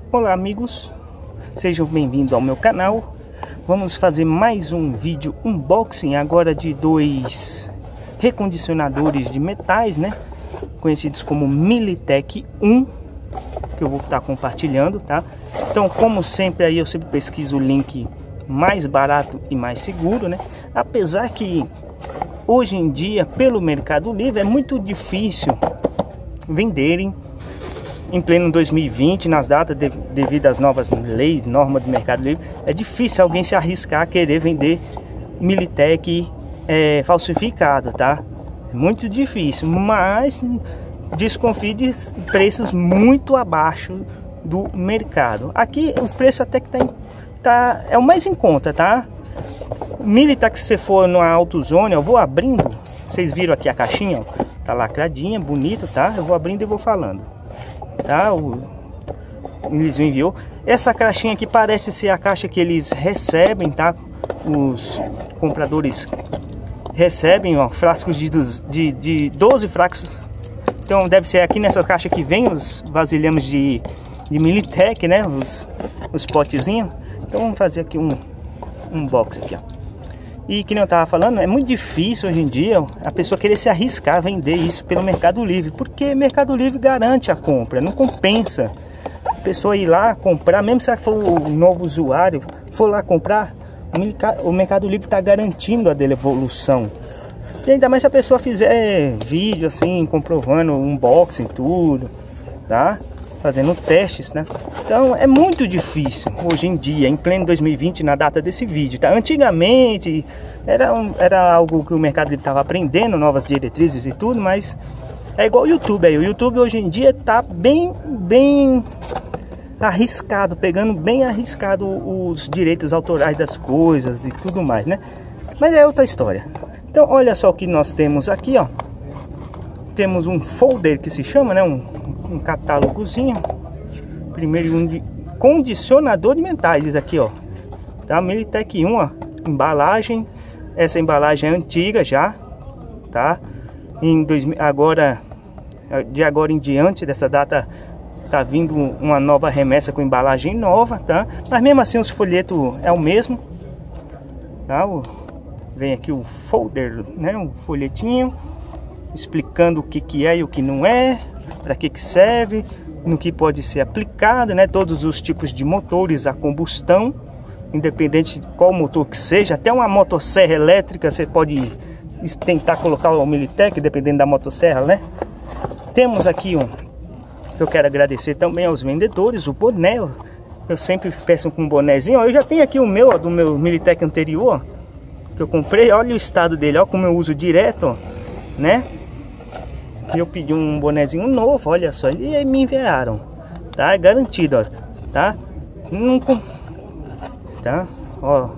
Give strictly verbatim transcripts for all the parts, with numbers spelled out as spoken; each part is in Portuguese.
Olá amigos, sejam bem-vindos ao meu canal. Vamos fazer mais um vídeo unboxing agora de dois recondicionadores de metais, né? Conhecidos como Militech um, que eu vou estar compartilhando, tá? Então, como sempre, aí eu sempre pesquiso o link mais barato e mais seguro, né? Apesar que hoje em dia, pelo Mercado Livre, é muito difícil venderem em pleno dois mil e vinte, nas datas de, devido às novas leis, normas do Mercado Livre. É difícil alguém se arriscar a querer vender Militech é, falsificado, tá? É muito difícil, mas desconfie de preços muito abaixo do mercado. Aqui o preço até que tá, em, tá é o mais em conta, tá? Militech, se você for no AutoZone, eu vou abrindo. Vocês viram aqui a caixinha, ó, tá lacradinha, bonita, tá? Eu vou abrindo e vou falando, tá? O eles me enviou essa caixinha aqui, parece ser a caixa que eles recebem, tá? Os compradores recebem, ó, frascos de, de, de doze frascos. Então deve ser aqui nessa caixa que vem os vasilhames de, de Militech, né? Os, os potezinhos. Então vamos fazer aqui um, um box aqui, ó. E que nem eu tava falando, é muito difícil hoje em dia a pessoa querer se arriscar a vender isso pelo Mercado Livre, porque Mercado Livre garante a compra, não compensa a pessoa ir lá comprar, mesmo se ela for um novo usuário, for lá comprar, o Mercado Livre está garantindo a devolução. E ainda mais se a pessoa fizer vídeo assim, comprovando o unboxing, tudo, tá? Fazendo testes, né? Então é muito difícil hoje em dia, em pleno dois mil e vinte, na data desse vídeo, tá? Antigamente era, um, era algo que o Mercado Livre estava aprendendo, novas diretrizes e tudo, mas é igual o YouTube aí. O YouTube hoje em dia tá bem, bem arriscado, pegando bem arriscado os direitos autorais das coisas e tudo mais, né? Mas é outra história. Então olha só o que nós temos aqui, ó. Temos um folder que se chama, né? Um, um catálogozinho. Primeiro um de condicionador de metais, esse aqui, ó. Tá? Militech um, ó. Embalagem. Essa embalagem é antiga já, tá? Em dois mil, agora, de agora em diante dessa data, tá vindo uma nova remessa com embalagem nova, tá? Mas mesmo assim os folhetos é o mesmo, tá? O, vem aqui o folder, né? Um folhetinho explicando o que que é e o que não é, para que que serve, no que pode ser aplicado, né? Todos os tipos de motores a combustão, independente de qual motor que seja, até uma motosserra elétrica você pode tentar colocar o Militech, dependendo da motosserra, né? Temos aqui um, eu quero agradecer também aos vendedores, o boné, eu sempre peço com um bonézinho, ó, eu já tenho aqui o meu, ó, do meu Militech anterior, ó, que eu comprei, olha o estado dele, ó, como eu uso direto, ó, né? Eu pedi um bonezinho novo, olha só, e aí me enviaram, tá? É garantido, ó, tá? Não, tá? Ó,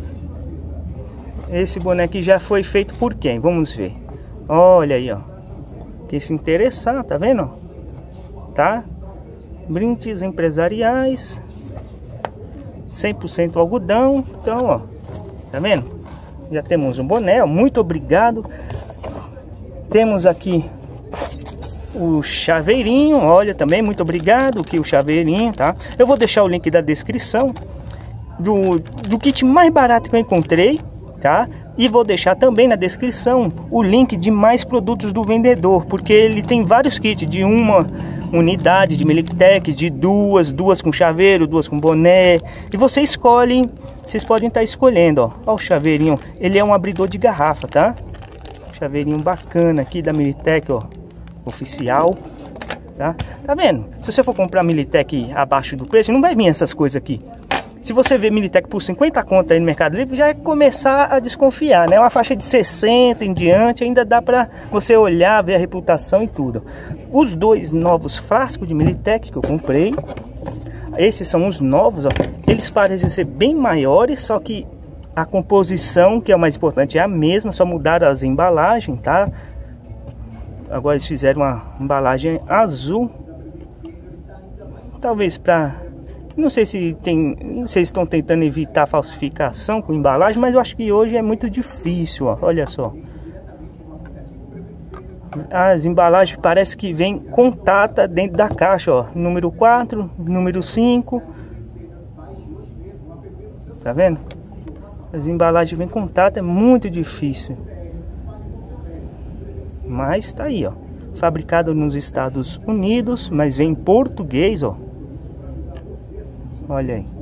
esse boné aqui já foi feito por quem? Vamos ver. Olha aí, ó, quem se interessar, tá vendo? Tá? Brindes empresariais, cem por cento algodão. Então, ó, tá vendo? Já temos um boné, ó, muito obrigado. Temos aqui o chaveirinho, olha, também muito obrigado aqui o chaveirinho, tá? Eu vou deixar o link da descrição do, do kit mais barato que eu encontrei, tá? E vou deixar também na descrição o link de mais produtos do vendedor, porque ele tem vários kits de uma unidade de Militech, de duas, duas com chaveiro, duas com boné, e você escolhe, vocês podem estar escolhendo, ó, ó o chaveirinho, ele é um abridor de garrafa, tá? Chaveirinho bacana aqui da Militech, ó, oficial, tá? Tá vendo? Se você for comprar Militech abaixo do preço, não vai vir essas coisas aqui. Se você ver Militech por cinquenta conto aí no Mercado Livre, já é começar a desconfiar, né? Uma faixa de sessenta em diante, ainda dá pra você olhar, ver a reputação e tudo. Os dois novos frascos de Militech que eu comprei, esses são os novos, ó. Eles parecem ser bem maiores, só que a composição, que é o mais importante, é a mesma, só mudaram as embalagens, tá? Agora eles fizeram uma embalagem azul, talvez para, não sei se tem, não sei se estão tentando evitar falsificação com embalagem, mas eu acho que hoje é muito difícil, ó. Olha só, As embalagens parece que vem com data dentro da caixa, ó. Número quatro, número cinco. Tá vendo? As embalagens vêm com data, é muito difícil. Mas tá aí, ó. Fabricado nos Estados Unidos, mas vem em português, ó. Olha aí.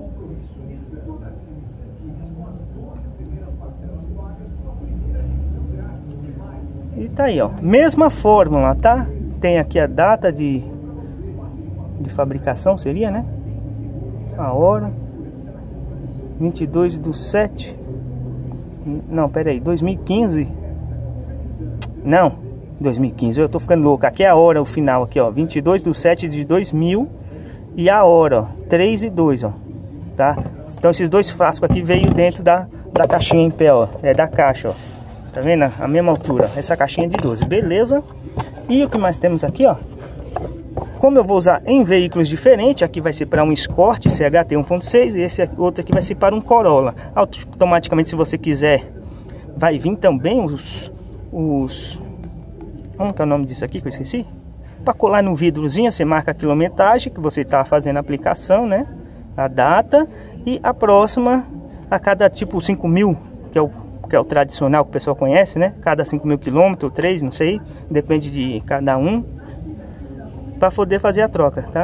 E tá aí, ó. Mesma fórmula, tá? Tem aqui a data de, de fabricação, seria, né? A hora. vinte e dois do sete. Não, pera aí. dois mil e quinze. Não, dois mil e quinze. Eu tô ficando louco. Aqui é a hora, o final aqui, ó. vinte e dois do sete de dois mil. E a hora, ó. três e dois, ó. Tá? Então esses dois frascos aqui veio dentro da, da caixinha em pé, ó. É da caixa, ó. Tá vendo? A mesma altura. Essa caixinha de doze, beleza? E o que mais temos aqui, ó? Como eu vou usar em veículos diferentes, aqui vai ser para um Escort C H T um ponto seis e esse outro aqui vai ser para um Corolla. Automaticamente, se você quiser, vai vir também os... os como que é o nome disso aqui que eu esqueci? Para colar no vidrozinho, você marca a quilometragem que você está fazendo a aplicação, né? A data e a próxima a cada tipo cinco mil, que é o que é o tradicional que o pessoal conhece, né? Cada cinco mil quilômetros, três, não sei, depende de cada um, para poder fazer a troca, tá?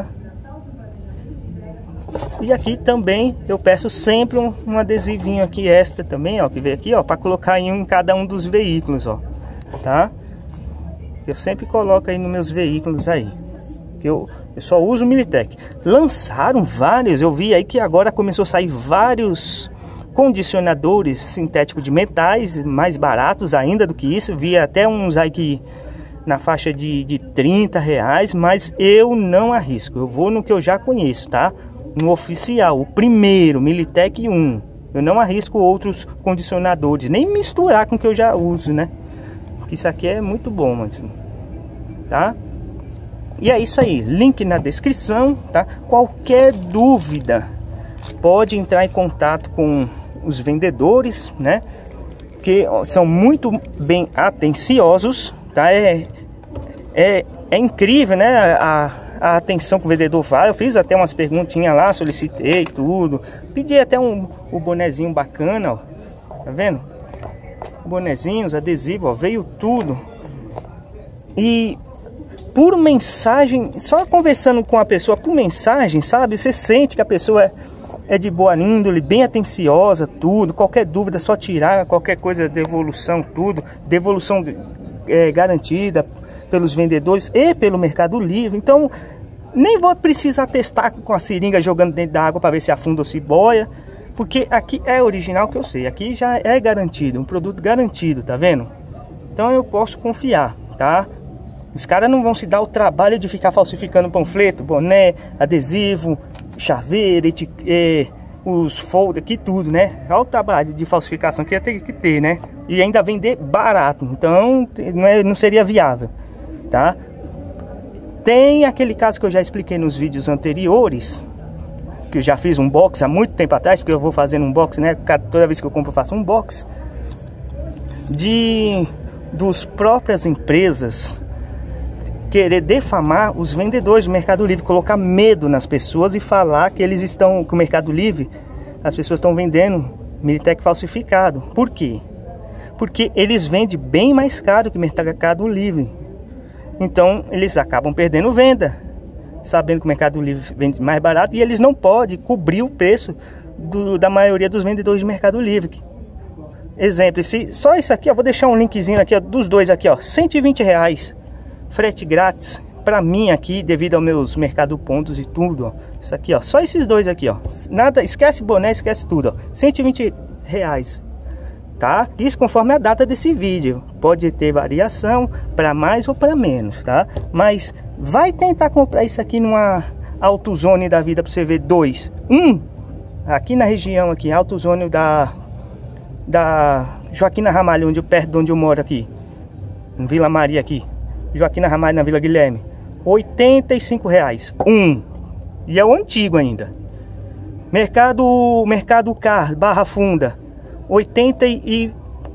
E aqui também eu peço sempre um, um adesivinho aqui extra também, ó, que vem aqui, ó, para colocar em, um, em cada um dos veículos, ó, tá? Eu sempre coloco aí nos meus veículos aí, que eu, eu só uso o Militech. Lançaram vários, eu vi aí que agora começou a sair vários condicionadores sintéticos de metais, mais baratos ainda do que isso. Vi até uns aí que na faixa de, de trinta reais, mas eu não arrisco. Eu vou no que eu já conheço, tá? No oficial, o primeiro, Militech um. Eu não arrisco outros condicionadores, nem misturar com o que eu já uso, né? Porque isso aqui é muito bom, mas, tá? E é isso aí, link na descrição, tá? Qualquer dúvida, pode entrar em contato com os vendedores, né? Que são muito bem atenciosos, tá? É, é, é incrível, né? A, a atenção que o vendedor faz. Eu fiz até umas perguntinhas lá, solicitei tudo. Pedi até um, um bonezinho bacana, ó. Tá vendo? Bonezinhos, adesivos, ó, veio tudo. E por mensagem, só conversando com a pessoa por mensagem, sabe? Você sente que a pessoa é, é de boa índole, bem atenciosa, tudo. Qualquer dúvida, só tirar, qualquer coisa, devolução, tudo. Devolução é, garantida pelos vendedores e pelo Mercado Livre. Então, nem vou precisar testar com a seringa jogando dentro da água para ver se afunda ou se boia. Porque aqui é original, que eu sei. Aqui já é garantido, um produto garantido, tá vendo? Então eu posso confiar, tá? Os caras não vão se dar o trabalho de ficar falsificando panfleto, boné, adesivo, chaveiro, etiqueta, os folder aqui, tudo, né? Olha o trabalho de falsificação que ia ter que ter, né? E ainda vender barato, então não, é, não seria viável, tá? Tem aquele caso que eu já expliquei nos vídeos anteriores, que eu já fiz um box há muito tempo atrás, porque eu vou fazendo um box, né? Toda vez que eu compro eu faço um box de dos próprias empresas querer defamar os vendedores do Mercado Livre, colocar medo nas pessoas e falar que eles estão, que o Mercado Livre, as pessoas estão vendendo Militech falsificado. Por quê? Porque eles vendem bem mais caro que o Mercado Livre. Então eles acabam perdendo venda, sabendo que o Mercado Livre vende mais barato e eles não podem cobrir o preço do, da maioria dos vendedores do Mercado Livre. Exemplo, se, só isso aqui, eu vou deixar um linkzinho aqui, ó, dos dois aqui, ó, cento e vinte reais. Frete grátis para mim aqui, devido aos meus Mercado Pontos e tudo, ó. Isso aqui, ó, só esses dois aqui, ó. Nada, esquece boné, esquece tudo, ó. cento e vinte reais, tá? Isso conforme a data desse vídeo. Pode ter variação para mais ou para menos, tá? Mas vai tentar comprar isso aqui numa AutoZone da vida para você ver dois. Um aqui na região aqui, AutoZone da da Joaquina Ramalho, onde eu, perto de onde eu moro aqui, em Vila Maria aqui. Joaquina Ramalho na Vila Guilherme, oitenta e cinco reais um, e é o antigo ainda. Mercado Mercado Car Barra Funda, oitenta e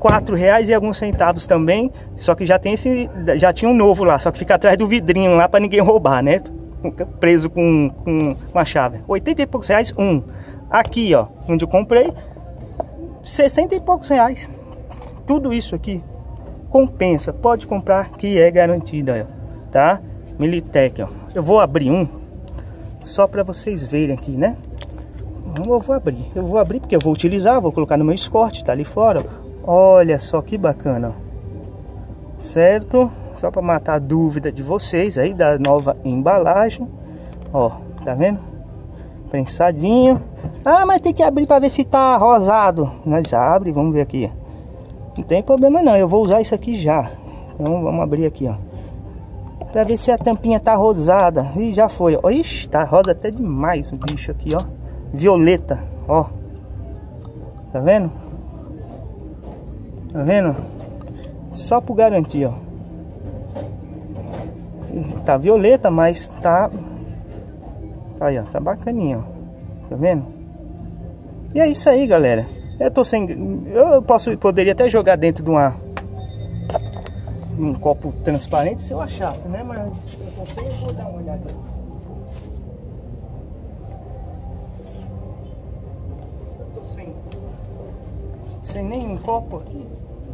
quatro reais e alguns centavos também. Só que já tem esse, já tinha um novo lá, só que fica atrás do vidrinho lá para ninguém roubar, né? Preso com, com uma chave. oitenta e poucos reais um. Aqui, ó, onde eu comprei, sessenta e poucos reais. Tudo isso aqui compensa, pode comprar que é garantida, ó, tá? Militech, ó. Eu vou abrir um só para vocês verem aqui, né? Eu vou abrir, eu vou abrir porque eu vou utilizar, vou colocar no meu escorte, tá ali fora. Olha só que bacana, ó. Certo? Só para matar a dúvida de vocês aí da nova embalagem. Ó, tá vendo? Prensadinho. Ah, mas tem que abrir para ver se tá rosado. Nós abre, vamos ver aqui. Não tem problema não, eu vou usar isso aqui já. Então vamos abrir aqui, ó, para ver se a tampinha tá rosada. Ih, já foi, ó. Ixi, tá rosa até demais o bicho aqui, ó. Violeta, ó. Tá vendo? Tá vendo? Só por garantir, ó. Tá violeta, mas tá... Aí, ó, tá bacaninha, ó. Tá vendo? E é isso aí, galera. Eu tô sem... Eu posso, poderia até jogar dentro de uma... um copo transparente se eu achasse, né? Mas eu não sei, eu vou dar uma olhada. Eu tô sem... sem nenhum copo aqui.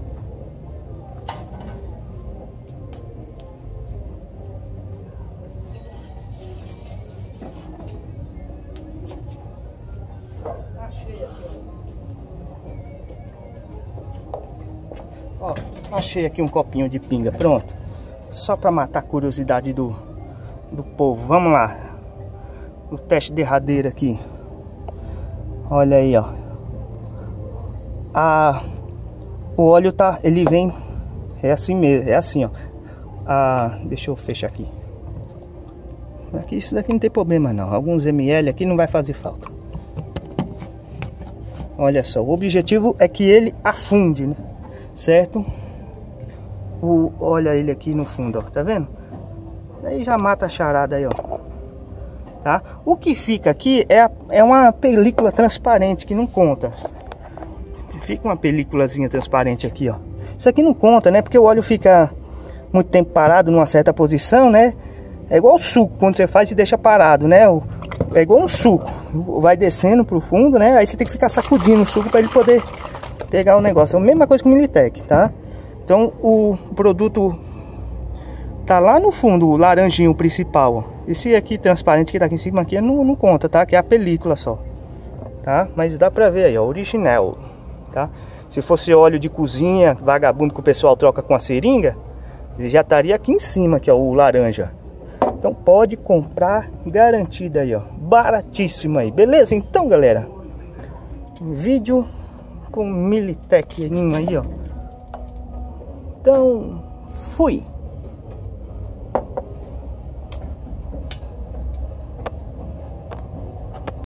Ó, achei aqui um copinho de pinga, pronto. Só para matar a curiosidade do, do povo. Vamos lá. O teste derradeiro aqui. Olha aí, ó. A, o óleo tá, ele vem, é assim mesmo, é assim, ó. A, deixa eu fechar aqui. Aqui isso daqui não tem problema não. Alguns ml aqui não vai fazer falta. Olha só, o objetivo é que ele afunde, né? Certo? O, olha ele aqui no fundo, ó, tá vendo? Aí já mata a charada aí, ó. Tá? O que fica aqui é, a, é uma película transparente que não conta. Fica uma películazinha transparente aqui, ó. Isso aqui não conta, né? Porque o óleo fica muito tempo parado numa certa posição, né? É igual o suco, quando você faz e deixa parado, né? É igual um suco. Vai descendo pro fundo, né? Aí você tem que ficar sacudindo o suco para ele poder pegar o negócio. É a mesma coisa que o Militech, tá? Então o produto tá lá no fundo, o laranjinho principal, ó. Esse aqui transparente que tá aqui em cima aqui não, não conta, tá? Que é a película só, tá? Mas dá pra ver aí, ó, original, tá? Se fosse óleo de cozinha, vagabundo que o pessoal troca com a seringa, ele já estaria aqui em cima, aqui, ó, o laranja. Então pode comprar garantida aí, ó, baratíssimo aí, beleza? Então, galera, vídeo com Militech aí, ó. Então, fui!